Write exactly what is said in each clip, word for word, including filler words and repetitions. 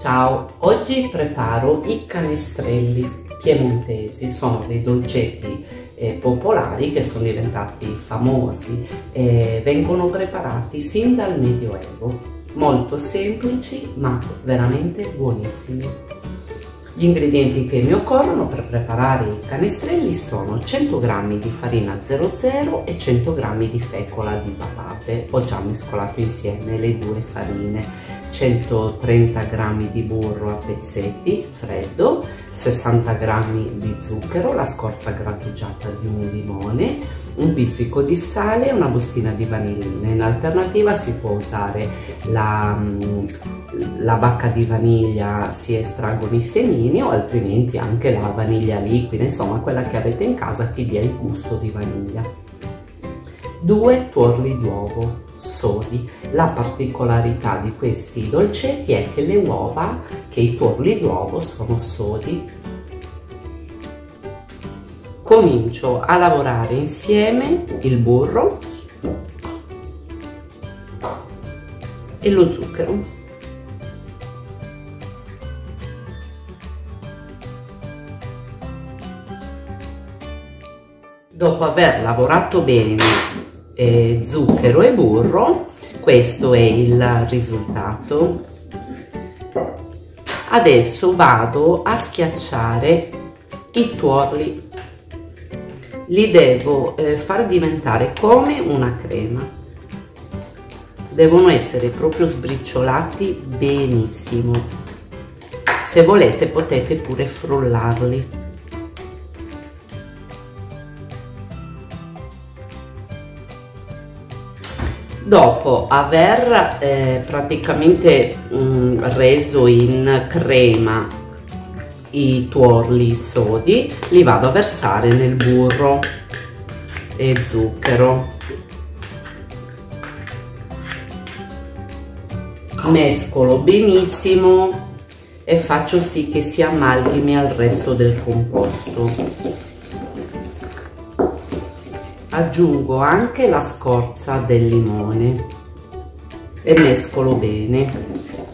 Ciao, oggi preparo i canestrelli piemontesi. Sono dei dolcetti eh, popolari che sono diventati famosi e vengono preparati sin dal Medioevo. Molto semplici ma veramente buonissimi. Gli ingredienti che mi occorrono per preparare i canestrelli sono cento grammi di farina zero zero e cento grammi di fecola di patate. Ho già mescolato insieme le due farine, centotrenta grammi di burro a pezzetti freddo, sessanta grammi di zucchero, la scorza grattugiata di un limone, un pizzico di sale e una bustina di vanillina. In alternativa si può usare la, la bacca di vaniglia, si estraggono i semini, o altrimenti anche la vaniglia liquida, insomma quella che avete in casa che dia il gusto di vaniglia. Due tuorli d'uovo sodi. La particolarità di questi dolcetti è che le uova, che i tuorli d'uovo sono sodi. Comincio a lavorare insieme il burro e lo zucchero. Dopo aver lavorato bene eh, zucchero e burro, questo è il risultato. Adesso vado a schiacciare i tuorli. Li devo eh, far diventare come una crema. Devono essere proprio sbriciolati benissimo. Se volete potete pure frullarli. Dopo aver eh, praticamente mh, reso in crema i tuorli sodi, li vado a versare nel burro e zucchero. Mescolo benissimo e faccio sì che si amalgami al resto del composto. Aggiungo anche la scorza del limone e mescolo bene.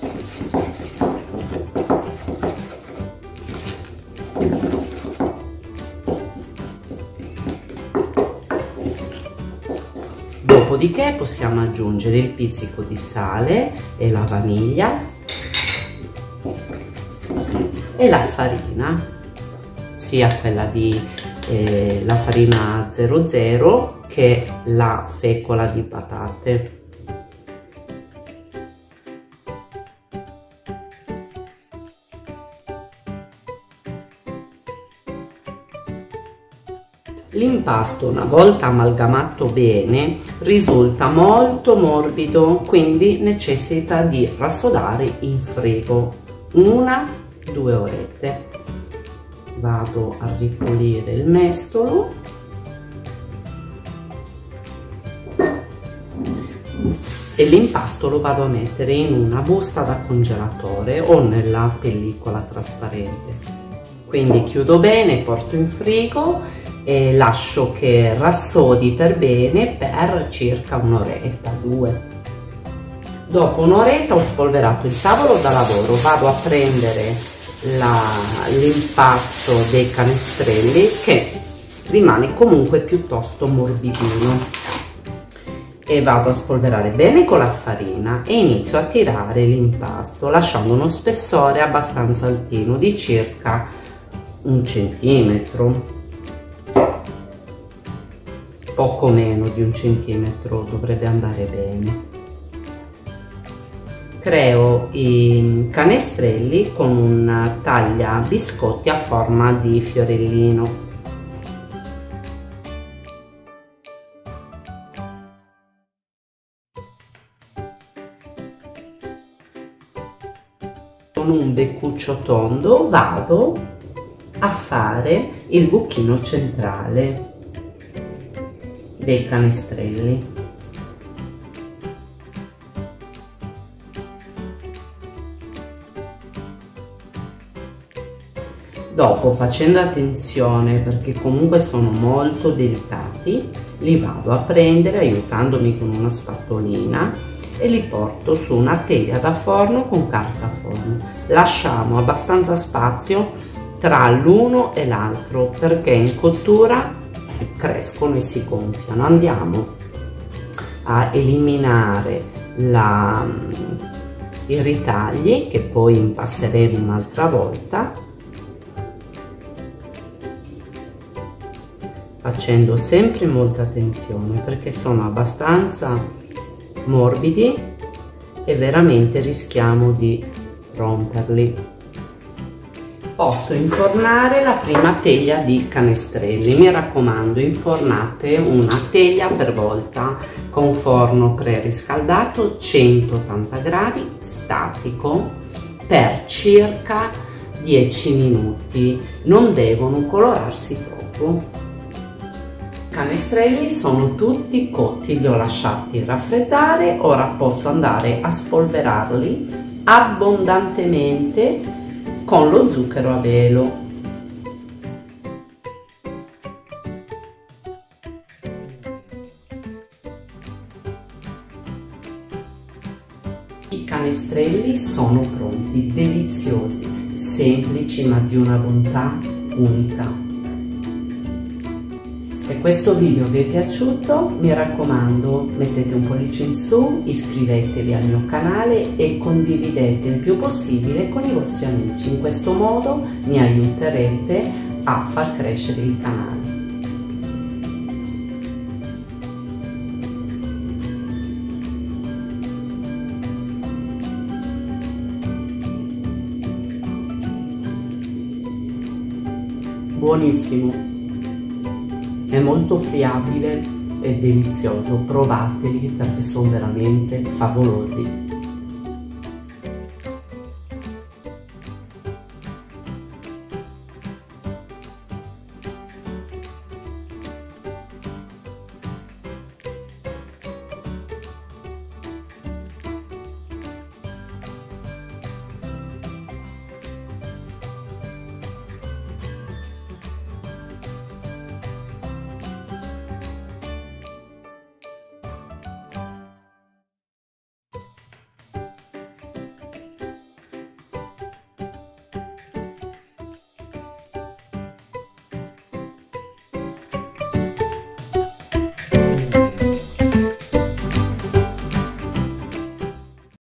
Dopodiché possiamo aggiungere il pizzico di sale e la vaniglia e la farina, sia quella di eh, la farina zero zero che la fecola di patate. L'impasto, una volta amalgamato bene, risulta molto morbido, quindi necessita di rassodare in frigo una due orette. Vado a ripulire il mestolo e l'impasto lo vado a mettere in una busta da congelatore o nella pellicola trasparente. Quindi chiudo bene, porto in frigo e lascio che rassodi per bene per circa un'oretta, due. Dopo un'oretta ho spolverato il tavolo da lavoro, vado a prendere l'impasto dei canestrelli, che rimane comunque piuttosto morbidino, e vado a spolverare bene con la farina e inizio a tirare l'impasto lasciando uno spessore abbastanza altino di circa un centimetro. Poco meno di un centimetro dovrebbe andare bene. Creo i canestrelli con una taglia biscotti a forma di fiorellino. Con un beccuccio tondo vado a fare il buchino centrale dei canestrelli. Dopo, facendo attenzione perché comunque sono molto delicati, li vado a prendere aiutandomi con una spatolina e li porto su una teglia da forno con carta forno. Lasciamo abbastanza spazio tra l'uno e l'altro perché in cottura crescono e si gonfiano. Andiamo a eliminare la, i ritagli che poi impasteremo un'altra volta, facendo sempre molta attenzione perché sono abbastanza morbidi e veramente rischiamo di romperli. Posso infornare la prima teglia di canestrelli. Mi raccomando, infornate una teglia per volta con forno preriscaldato centottanta gradi statico per circa dieci minuti. Non devono colorarsi troppo. I canestrelli sono tutti cotti, li ho lasciati raffreddare. Ora posso andare a spolverarli abbondantemente con lo zucchero a velo. I canestrelli sono pronti, deliziosi, semplici ma di una bontà unica. Se questo video vi è piaciuto, mi raccomando, mettete un pollice in su, iscrivetevi al mio canale e condividete il più possibile con i vostri amici. In questo modo mi aiuterete a far crescere il canale. Buonissimo! È molto friabile e delizioso, provateli perché sono veramente favolosi.